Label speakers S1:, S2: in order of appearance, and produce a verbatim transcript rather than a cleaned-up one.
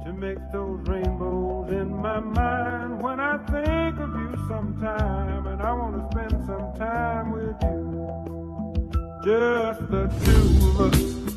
S1: to make those rainbows in my mind when I think of you sometime, and I want to spend some time with you, just the two of us.